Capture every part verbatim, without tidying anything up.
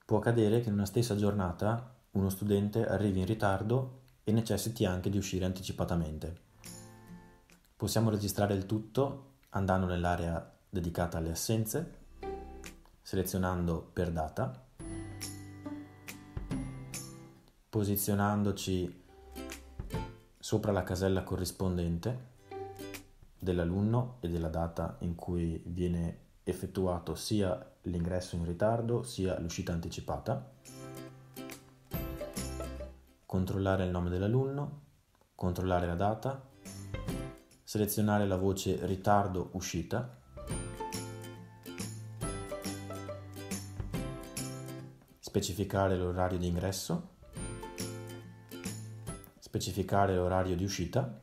Può accadere che in una stessa giornata uno studente arrivi in ritardo e necessiti anche di uscire anticipatamente. Possiamo registrare il tutto andando nell'area dedicata alle assenze, selezionando per data, posizionandoci sopra la casella corrispondente dell'alunno e della data in cui viene effettuato sia l'ingresso in ritardo sia l'uscita anticipata, controllare il nome dell'alunno, controllare la data, selezionare la voce ritardo uscita, specificare l'orario di ingresso, specificare l'orario di uscita,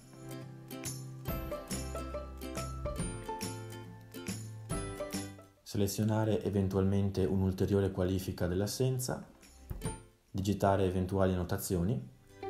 selezionare eventualmente un'ulteriore qualifica dell'assenza, digitare eventuali annotazioni.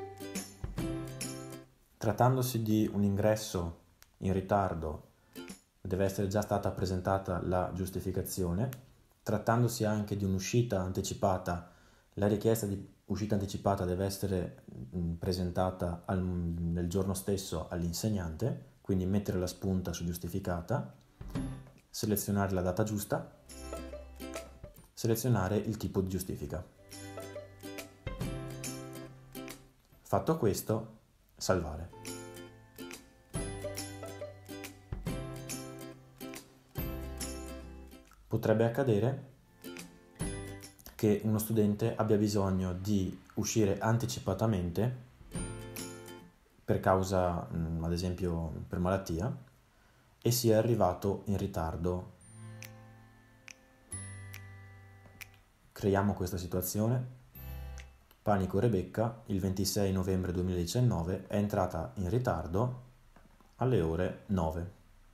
Trattandosi di un ingresso in ritardo, deve essere già stata presentata la giustificazione. Trattandosi anche di un'uscita anticipata, la richiesta di uscita anticipata deve essere presentata al, nel giorno stesso all'insegnante, quindi mettere la spunta su giustificata, selezionare la data giusta, selezionare il tipo di giustifica. Fatto questo, salvare. Potrebbe accadere che uno studente abbia bisogno di uscire anticipatamente per causa, ad esempio, per malattia, e sia arrivato in ritardo. Creiamo questa situazione. Panico Rebecca, il ventisei novembre duemiladiciannove, è entrata in ritardo alle ore nove.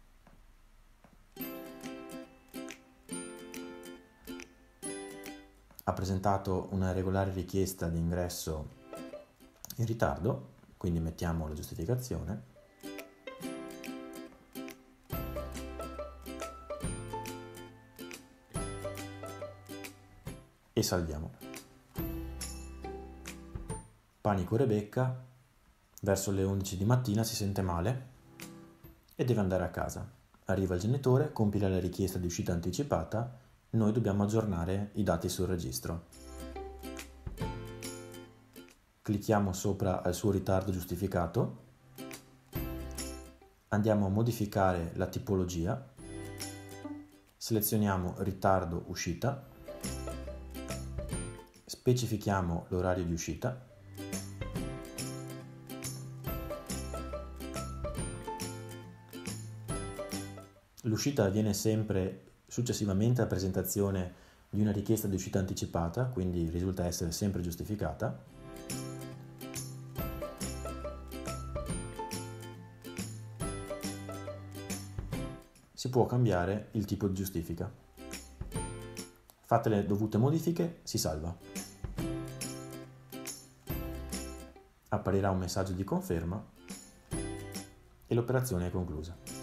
Ha presentato una regolare richiesta di ingresso in ritardo, quindi mettiamo la giustificazione. E salviamo. Panico Rebecca, verso le undici di mattina si sente male e deve andare a casa. Arriva il genitore, compila la richiesta di uscita anticipata, noi dobbiamo aggiornare i dati sul registro. Clicchiamo sopra al suo ritardo giustificato, andiamo a modificare la tipologia, selezioniamo ritardo uscita, specifichiamo l'orario di uscita, l'uscita avviene sempre successivamente alla presentazione di una richiesta di uscita anticipata, quindi risulta essere sempre giustificata. Si può cambiare il tipo di giustifica. Fatte le dovute modifiche, si salva. Apparirà un messaggio di conferma e l'operazione è conclusa.